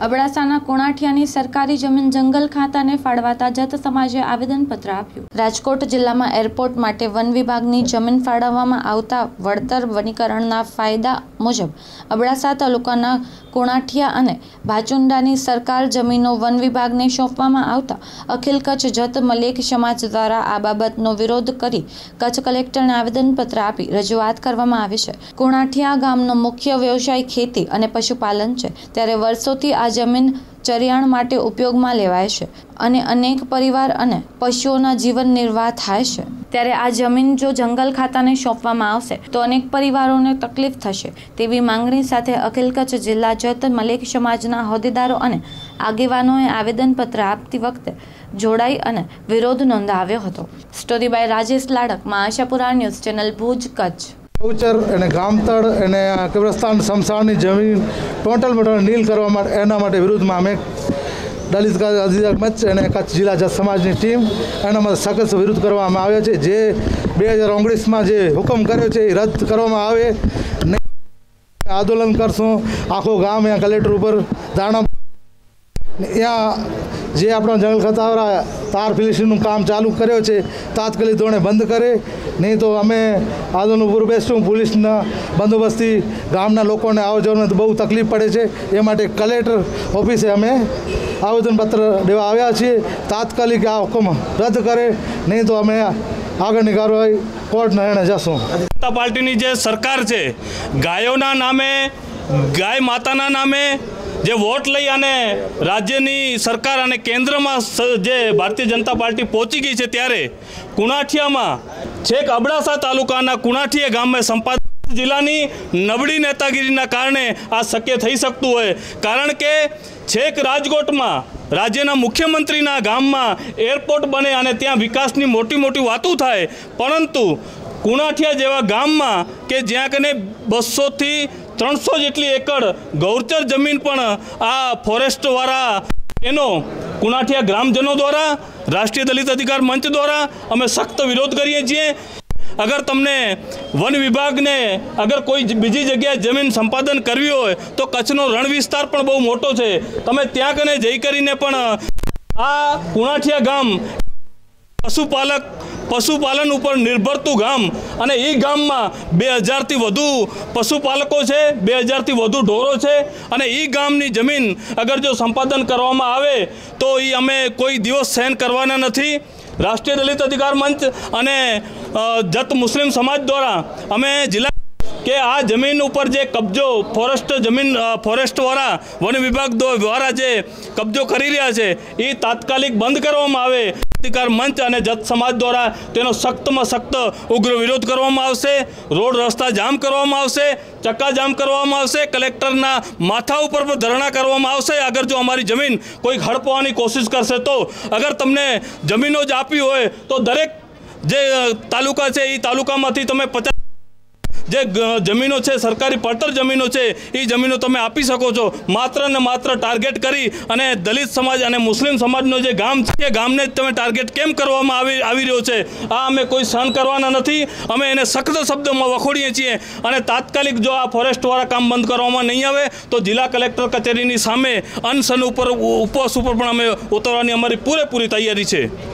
અબડાસાના કોણાઠિયાની સરકારી જમીન જંગલ ખાતાને ફાળવાતા જત સમાજે આવેદનપત્ર આપ્યું। રાજકોટ જિલ્લામાં એરપોર્ટ માટે વન વિભાગની જમીન ફાળવવામાં આવતા વળતર વનીકરણના ફાયદા મુજબ અબડાસા તાલુકાના કોણાઠિયા અને ભાચુંડાની સરકાર જમીનો વન વિભાગને સોંપવામાં આવતા અખિલ કચ્છ જત મલેક સમાજ દ્વારા આ બાબતનો વિરોધ કરી કચ્છ કલેક્ટરને આવેદનપત્ર આપી રજૂઆત કરવામાં આવી છે। કોણાઠિયા ગામનો મુખ્ય વ્યવસાય ખેતી અને પશુપાલન છે, ત્યારે વર્ષોથી આ જમીન ચરિયાણ માટે ઉપયોગમાં લેવાય છે અને અનેક પરિવાર અને પશુઓના જીવન નિર્વાહ થાય છે। ત્યારે આ જમીન જો જંગલ ખાતાને સોંપવામાં આવશે તો અનેક પરિવારોને તકલીફ થશે તેવી માંગણી સાથે અખિલ કચ્છ જિલ્લા જત મલેક સમાજના હોદ્દેદારો અને આગેવાનોએ આવેદનપત્ર આપતી વખતે જોડાઈ અને વિરોધ નોંધાવ્યો હતો। Story by Rajesh Ladak, Ashapura news channel, Bhuj, Kutch. ગૌચર અને ગામતળ અને કબ્રસ્તાન સમસાણની જમીન ટોટલ નીલ કરવા માટે એના માટે વિરુદ્ધમાં અમે દલિત અધિકાર મંચ અને કચ્છ જિલ્લા જત સમાજની ટીમ એના માટે સખત વિરોધ કરવામાં આવ્યો છે। જે 2019માં જે હુકમ કર્યો છે એ રદ કરવામાં આવે નહીં। આંદોલન કરશું, આખો ગામ અહીંયા કલેક્ટર ઉપર ધારણા, ત્યાં જે આપણા જંગલ ખાતાવાળા તાર ફિનિશિંગનું કામ ચાલુ કર્યો છે તાત્કાલિક ધોરણે બંધ કરે, નહીં તો અમે આંદોલન ઉપર બેસશું। પોલીસના બંદોબસ્તથી ગામના લોકોને આવવા જવાનું બહુ તકલીફ પડે છે, એ માટે કલેક્ટર ઓફિસે અમે આવેદનપત્ર દેવા આવ્યા છીએ। તાત્કાલિક આ હુકમ રદ કરે, નહીં તો અમે આગળની કાર્યવાહી કોર્ટના હેઠળ જશું। જનતા પાર્ટીની જે સરકાર છે, ગાયોના નામે, ગાય માતાના નામે જે વોટ લઈ અને રાજ્યની સરકાર અને કેન્દ્રમાં જે ભારતીય જનતા પાર્ટી પહોંચી ગઈ છે, ત્યારે કુણાઠિયામાં છેક અબડાસા તાલુકાના કુણાઠિયા ગામમાં સંપાદક જિલ્લાની નબળી નેતાગીરીના કારણે આ શક્ય થઈ શકતું હોય। કારણ કે છેક રાજકોટમાં રાજ્યના મુખ્યમંત્રીના ગામમાં એરપોર્ટ બને અને ત્યાં વિકાસની મોટી મોટી વાતો થાય, પરંતુ કુણાઠિયા જેવા ગામમાં કે જ્યાં કને 200 થી 300 જેટલી એકડ ગૌચર જમીન પણ આ ફોરેસ્ટવાળા, એનો કુણાઠિયા ગ્રામજનો દ્વારા, રાષ્ટ્રીય દલિત અધિકાર મંચ દ્વારા અમે સખ્ત વિરોધ કરીએ છીએ। અગર તમને વન વિભાગને અગર કોઈ બીજી જગ્યાએ જમીન સંપાદન કરવી હોય તો કચ્છનો રણ વિસ્તાર પણ બહુ મોટો છે, તમે ત્યાં કને જઈ કરીને પણ આ કુણાઠિયા ગામ પશુપાલન ઉપર નિર્ભરતું ગામ અને એ ગામમાં 2000થી વધુ પશુપાલકો છે, 2000થી વધુ ઢોરો છે અને એ ગામની જમીન અગર જો સંપાદન કરવામાં આવે તો એ અમે કોઈ દિવસ સહન કરવાના નથી। રાષ્ટ્રીય દલિત અધિકાર મંચ અને જત મુસ્લિમ સમાજ દ્વારા અમે જિલ્લા કે આ જમીન ઉપર જે કબજો ફોરેસ્ટવાળા વન વિભાગ દ્વારા જે કબજો કરી રહ્યા છે એ તાત્કાલિક બંધ કરવામાં આવે। અધિકાર મંચ અને જત સમાજ દ્વારા તેનો સખ્તમાં સખ્ત ઉગ્ર વિરોધ કરવામાં આવશે। રોડ રસ્તા જામ કરવામાં આવશે, ચક્કાજામ કરવામાં આવશે, કલેક્ટરના માથા ઉપર પણ ધરણા કરવામાં આવશે અગર જો અમારી જમીન કોઈ હડપવાની કોશિશ કરશે તો। અગર તમને જમીનો જ આપી હોય તો દરેક જે તાલુકા છે એ તાલુકામાંથી તમે 50 જે જમીનો છે, સરકારી પડતર જમીનો છે, એ જમીનો તમે આપી શકો છો। માત્ર ને માત્ર ટાર્ગેટ કરી અને દલિત સમાજ અને મુસ્લિમ સમાજનો જે ગામ છે, ગામને જ તમે ટાર્ગેટ કેમ કરવામાં આવી રહ્યો છે, આ અમે કોઈ સહન કરવાના નથી। અમે એને સખ્ત શબ્દોમાં વખોડીએ છીએ અને તાત્કાલિક જો આ ફોરેસ્ટવાળા કામ બંધ કરવામાં નહીં આવે તો જિલ્લા કલેક્ટર કચેરીની સામે અનશન ઉપવાસ ઉપર પણ અમે ઉતરવાની અમારી પૂરેપૂરી તૈયારી છે।